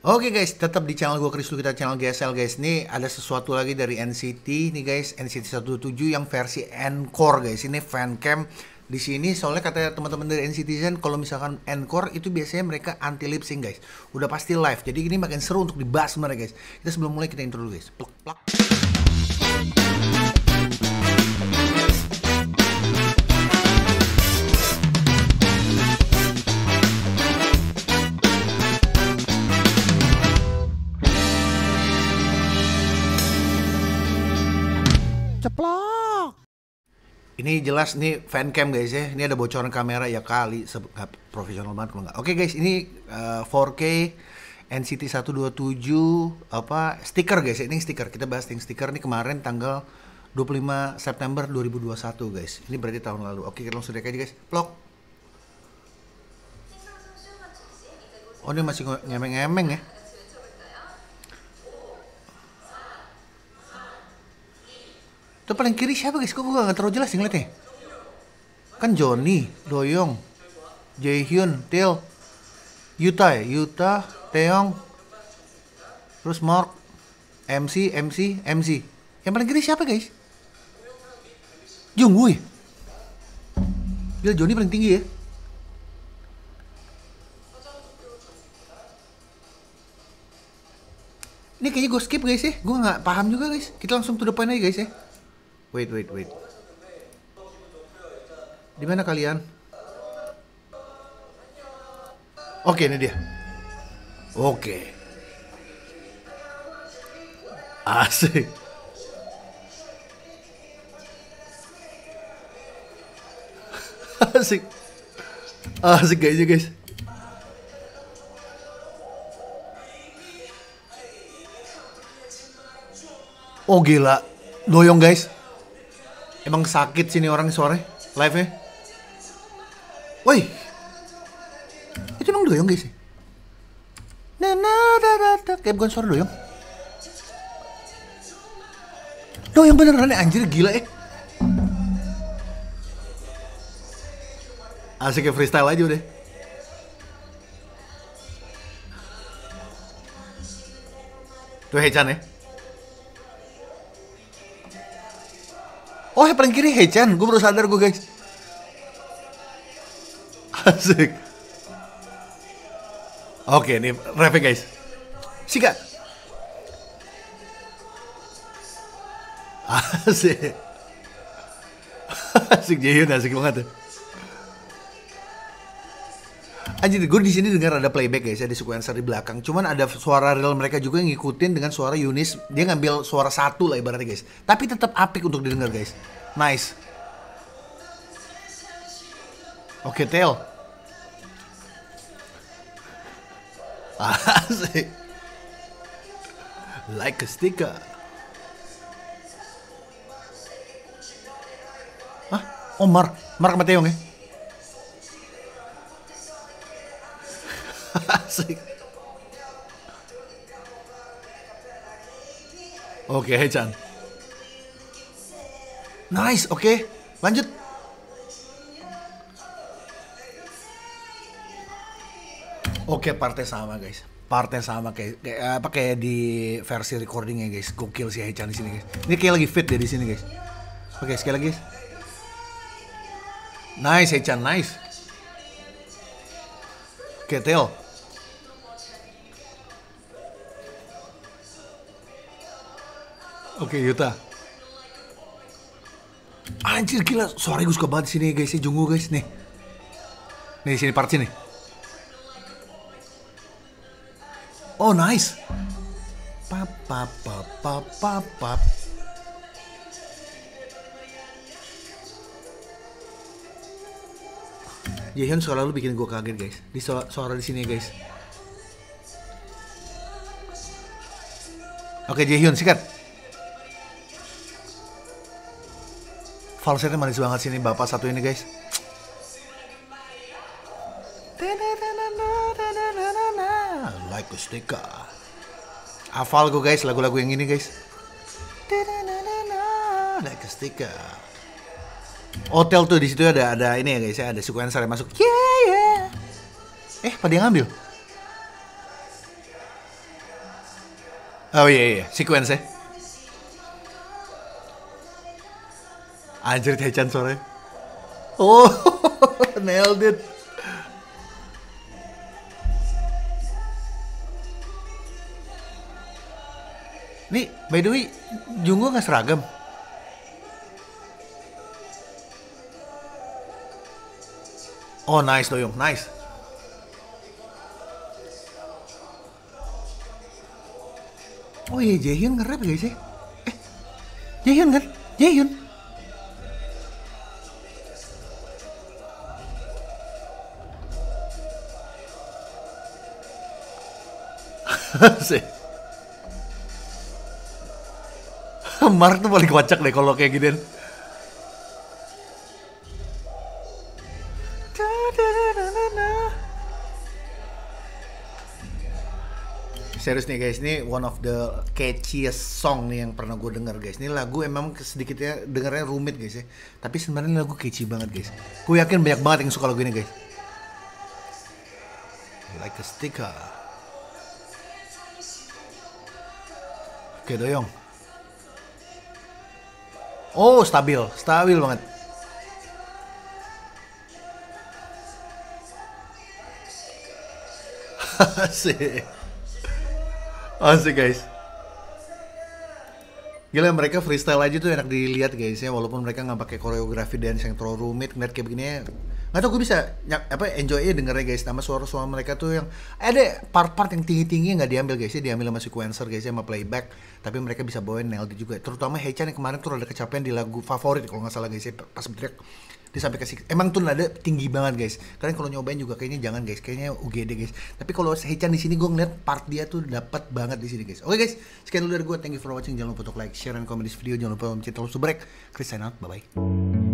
Oke guys, tetap di channel gue Kristu, kita channel GSL guys. Nih ada sesuatu lagi dari NCT nih guys, NCT 127 yang versi Encore guys. Ini fancam di sini soalnya kata teman-teman dari NCTzen kalau misalkan Encore itu biasanya mereka anti lip sync guys. Udah pasti live. Jadi ini makin seru untuk dibahas sebenarnya guys. Kita sebelum mulai kita intro dulu guys. Plak plak. Ceplok. Ini jelas nih fancam guys ya. Ini ada bocoran kamera ya kali, nggak profesional banget kalau nggak. Oke guys, ini 4K NCT 127 apa stiker guys. Ini stiker. Kita bahas yang stiker nih kemarin tanggal 25 September 2021 guys. Ini berarti tahun lalu. Oke, kita langsung lihat aja guys. Plok. Oh, ini masih ngemeng-ngemeng ya. Itu paling kiri siapa guys? Kok gue gak terlalu jelas ngeliatnya? Kan Johnny, Doyoung, Jaehyun, Tae, Yuta ya? Yuta, Taeyong, terus Mark, MC. Yang paling kiri siapa guys? Jungwoo ya? Gila, Johnny paling tinggi ya? Ini kayaknya gue skip guys ya. Gue gak paham juga guys. Kita langsung to the point aja guys ya. Wait. Di mana kalian? Oke, ini dia. Oke. Asik. Asik kayaknya guys. Oh gila. Doyoung guys. Emang sakit sini orang suaranya live nya. Woi, itu emang Doyoung guys sih. Kayak bukan suara Doyoung. Doyoung beneran anjir, gila ya. Asik kayak freestyle aja udah. Tuh Haechan ya. Oh, yang paling kiri Haechan, gue baru sadar gue guys. Asik. Oke, ini rapnya guys. Sikat. Asik. Asik Jaehyun, asik banget. Anjir, gue di sini dengar ada playback guys, ada sequencer di belakang. Cuman ada suara real mereka juga yang ngikutin dengan suara Yunis. Dia ngambil suara satu lah ibaratnya guys. Tapi tetap apik untuk didengar guys. Nice. Oke, Tae. Asik. Like a sticker. Hah? Oh, Mark sama Taeyong ya? Asik. Oke, Haechan. Nice, oke. Lanjut. Oke, partnya sama guys. Partnya sama kayak di versi recordingnya guys. Gokil si Haechan di sini guys. Ini kayak lagi fit deh di sini guys. Oke, sekali lagi. Nice Haechan, nice. Oke, Tae. Oke, Yuta. Anjir gila, suaranya gue suka banget sini guys, Jungwoo guys nih. Nih sini part sini. Oh nice. Pap. Jaehyun selalu bikin gue kaget guys. Di suara di sini guys. Oke, Jaehyun sikat. Falsetnya manis banget sini bapak satu ini guys. Like a sticker. Hafal gue guys lagu-lagu yang ini guys. Like a sticker. Hotel tuh di situ ada ini ya guys ya, ada sequencer yang masuk. Yeah. Pada yang ngambil. Oh iya iya, sequence ya. Anjir Taechan sore. Oh, nailed it. Nih, by the way, Jungkook nggak seragam. Oh nice Doyong, nice. Oh iya Jaehyun nge-rap guys ya. Jaehyun kan? Jaehyun. Sih. Mark tuh paling kocak deh kalau kayak ginian. Serius nih guys, ini one of the catchiest song nih yang pernah gue denger guys. Ini lagu emang sedikitnya dengarnya rumit guys ya. Tapi sebenarnya ini lagu catchy banget guys. Gue yakin banyak banget yang suka lagu ini guys. Like a sticker. Oke Doyong. Oh stabil, stabil banget. Asik. Asik guys. Gila mereka freestyle aja tuh enak dilihat guys ya, walaupun mereka nggak pakai koreografi dance yang terlalu rumit, ngeliat kayak begini ya. Nggak tau gue bisa enjoy aja dengernya guys, sama suara-suara mereka tuh yang ada part-part yang tinggi-tinggi nggak diambil guys ya, diambil sama sequencer guys ya, sama playback, tapi mereka bisa bawain nailed juga, terutama Haechan yang kemarin tuh ada kecapean di lagu favorit kalau nggak salah guys ya, pas berteriak dia sampai kasih, emang tuh nada tinggi banget guys. Kalian kalau nyobain juga kayaknya jangan guys, kayaknya UGD guys. Tapi kalau Haechan di sini gue ngeliat part dia tuh dapat banget di sini guys. Oke guys, sekian dulu dari gue. Thank you for watching. Jangan lupa untuk like, share, dan komen di video. Jangan lupa mencet tombol subscribe. Chris sign out. Bye bye.